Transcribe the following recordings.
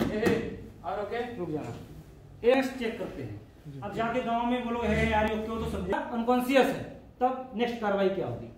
और ओके रुक जाना, नेक्स्ट चेक करते हैं। अब जाके गांव में बोलो है यार ओके, तो समझा अनकॉन्शियस है, तब नेक्स्ट कार्रवाई क्या होगी?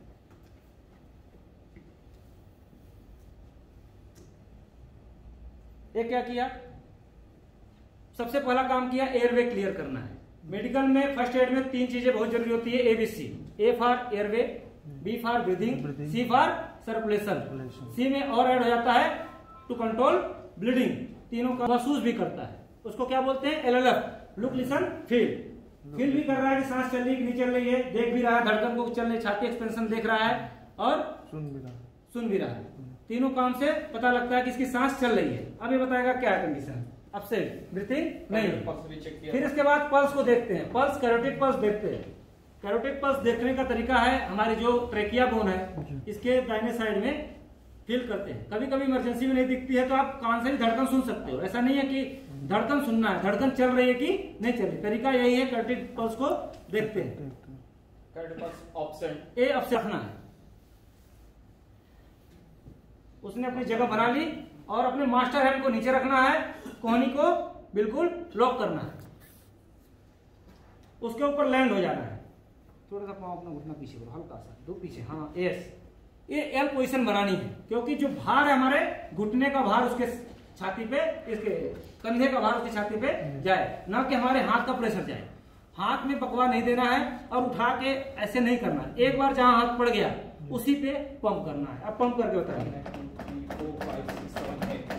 ये क्या किया? सबसे पहला काम किया एयरवे क्लियर करना है। मेडिकल में फर्स्ट एड में 3 चीजें बहुत जरूरी होती है, ABC। A for airway, B for breathing, C for circulation. C में और ऐड हो जाता है टू कंट्रोल ब्लीडिंग। तीनों का महसूस भी करता है, उसको क्या बोलते हैं? LLF, look listen feel. Feel भी कर रहा है कि सांस चल रही है कि नहीं चल रही है, देख भी रहा है धड़कन को चल रही, छाती एक्सपेंशन देख रहा है और सुन भी रहा है। तीनों काम से पता लगता है कि इसकी सांस चल रही है। अब ये बताएगा क्या है कंडीशन, अपसेट ब्रीथिंग नहीं। फिर इसके बाद पल्स को देखते हैं, पल्स कैरोटिड पल्स देखते हैं। कैरोटिड पल्स देखने का तरीका है, हमारी जो ट्रेकिया बोन है इसके दाहिने साइड में फील करते हैं। कभी कभी इमरजेंसी में नहीं दिखती है तो आप कान से भी धड़कन सुन सकते हो। ऐसा नहीं है कि धड़कन सुनना है, धड़कन चल रही है कि नहीं चल रही। तरीका यही है, कैरोटिड पल्स को देखते हैं। कैरोटिड पल्स ऑब्सेंट, ए अब से रखना है। उसने अपनी जगह बना ली और अपने मास्टर हैंड को नीचे रखना है, कोहनी को बिल्कुल लॉक करना है, उसके ऊपर लैंड हो जाना है। थोड़ा सा पांव अपना घुटना पीछे करो, हल्का सा दो पीछे, हाँ यस। ये एल पोजीशन बनानी है, क्योंकि जो भार है हमारे घुटने का भार उसके छाती पे, इसके कंधे का भार उसकी छाती पे जाए, ना कि हमारे हाथ का प्रेशर जाए। हाथ में पकवा नहीं देना है और उठा के ऐसे नहीं करना है। एक बार जहां हाथ पड़ गया उसी पे पंप करना है। अब पंप करके बताइए। 4 5 6 7 8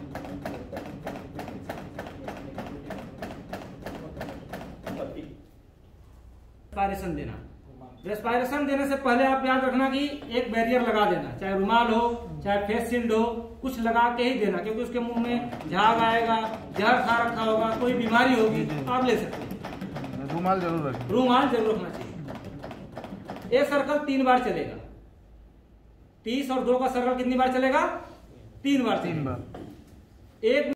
रेस्पायरेशन देना। रेस्पायरेशन देने से पहले आप याद रखना कि एक बैरियर लगा देना, चाहे रुमाल हो चाहे फेस शील्ड हो, कुछ लगा के ही देना, क्योंकि उसके मुंह में झाग आएगा, जहर खा रखा होगा, कोई बीमारी होगी आप ले सकते हैं। रुमाल जरूर रखें, रुमाल जरूर रखना चाहिए। एक सर्कल 3 बार चलेगा। 30 और 2 का सर्कल कितनी बार चलेगा? 3 बार। 3 बार। एक